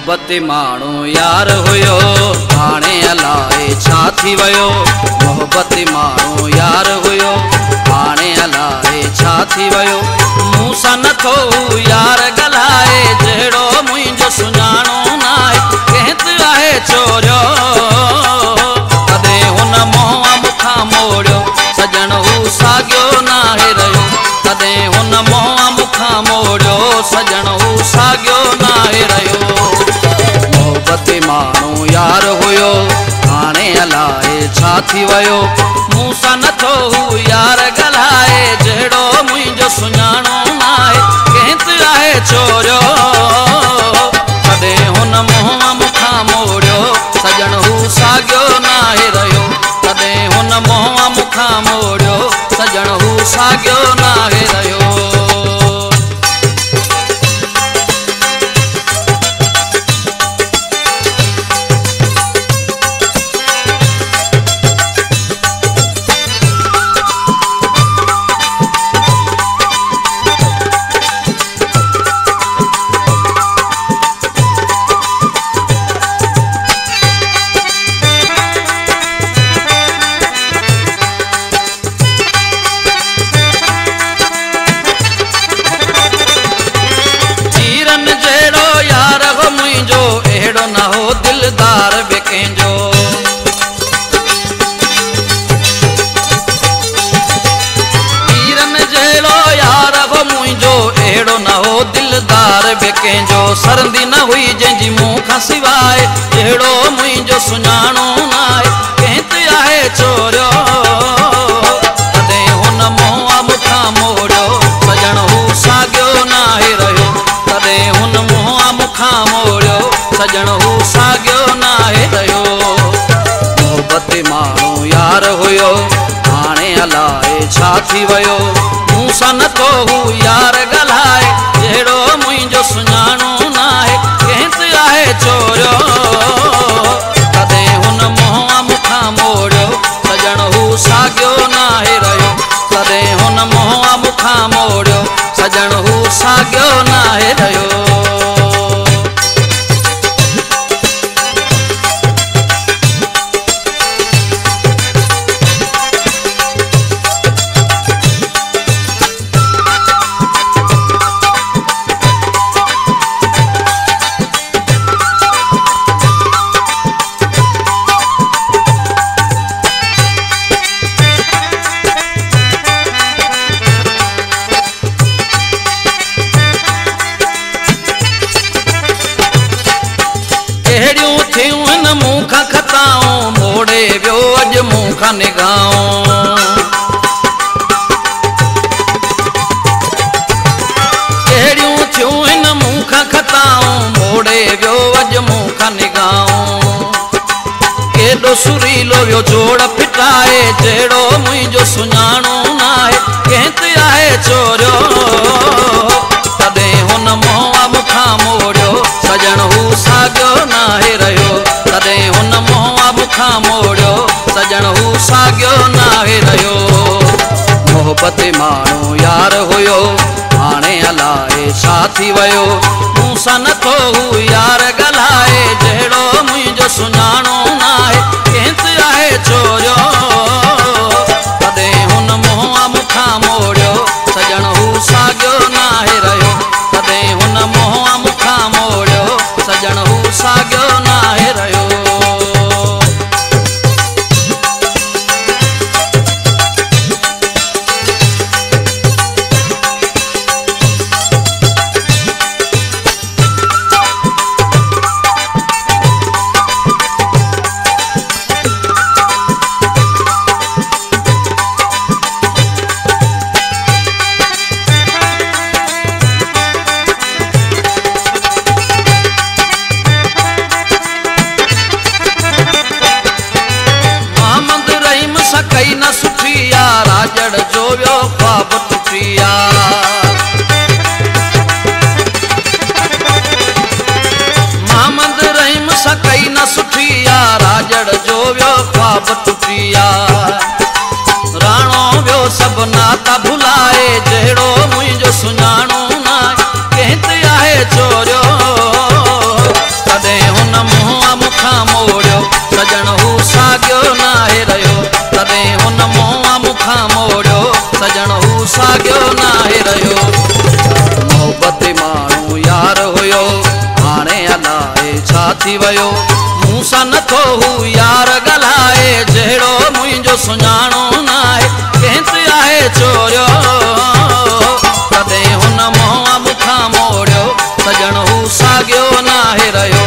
मोहब्बती माण्हू यार हुयो हाणे अलाए छा थी वियो। मोहब्बती माण्हू यार हुयो हाणे अलाए छा थी वियो। मूं सां नथो यार ॻाल्हाए जहिड़ो मुंहिंजो सुञाणो नाहे। कंहिं ते आहे चोरियो कॾहिं हुन मोह मूंखां मोड़ियो सजण हू साॻियो नाहे रहियो। कॾहिं हुन मोह मूंखां मोड़ियो सजण हू साॻियो नाहे रहियो। मोहब्बती माण्हू यार हुयो हाणे अलाए छा थी वियो। मूं सां नथो यार ॻाल्हाए जहिड़ो मुंहिंजो सुञाणो नाहे। कंहिं ते आहे चोरियो कॾहिं हुन मोह मूंखां मोड़ियो सजण हू साॻियो नाहे रहियो। कॾहिं हुन मोह मूंखां मोड़ियो सजण हू साॻियो नाहे रहियो। अहिड़ो न हो दिलदार बि कंहिंजो। हीरन जहिड़ो यार हो मुंहिंजो अहिड़ो न हो दिलदार बि कंहिंजो। सरंदी न हुई जंहिंजी मूं खां सवाइ जहिड़ो मुंहिंजो सुञाणो नाहे। कंहिं ते आहे चोरियो कॾहिं हुन मोह मूंखां मोड़ियो सजण हू साॻियो नाहे रहियो। कॾहिं हुन मोह मूंखां मोड़ियो सजण हू साॻियो नाहे रहियो। मोहब्बती माण्हू यार हुयो हाणे अलाए छा थी वियो। मूं सां नथो यार ॻाल्हाए जहिड़ो मुंहिंजो सुञाणो नाहे। कंहिं ते आहे चोरियो कॾहिं हुन मोह मूंखां मोड़ियो सजण हू साॻियो नाहे रहियो। कॾहिं हुन मोह मूंखां मोड़ियो सजण हू साॻियो नाहे रहियो। अहिड़ियूं थियूं हिन मूं खां खताऊं मोड़े वियो अॼु मूं खां निगाहूं। अहिड़ियूं थियूं हिन मूं खां खताऊं मोड़े वियो अॼु मूं खां निगाहूं। केॾो सुरीलो वियो जोड़ फिटाए जहिड़ो मुंहिंजो सुञाणो नाहे। कंहिं ते आहे चोरियो कॾहिं हुन मोह मूंखां मोड़ियो सजण हू साॻियो नाहे रहियो। कॾहिं हुन मोह मूंखां मोड़ियो सजण हू साॻियो नाहे रहियो। मोहब्बती माण्हू यार हुयो हाणे अलाए छा थी वियो। मूं सां नथो यार ॻाल्हाए जहिड़ो मुंहिंजो सुञाणो नाहे। कंहिं ते आहे चोरियो कॾहिं हुन मोह मूंखां मोड़ियो सजण हू साॻियो नाहे रहियो। कॾहिं हुन मोह मूंखां मोड़ियो सजण हू साॻियो नाहे रहियो। कई न सुठी यार राजड़ जो वियो ख्वाब टुटी यार। मोहम्मद रहीम सां कई न सुठी यार राजड़ जो वियो ख्वाब टुटी यार। राणो वियो सभु नाता भुलाए जहिड़ो मुंहिंजो सुञाणो नाहे। कंहिं ते आहे चोरियो थी वियो मूंसां नथो हू यार ॻाल्हाए जहिड़ो मुंहिंजो सुञाणो न आहे कंहिं ते आहे चोरियो कॾहिं हुन मुंहुं मूंखां मोड़ियो सजण हू साॻियो नाहे रहियो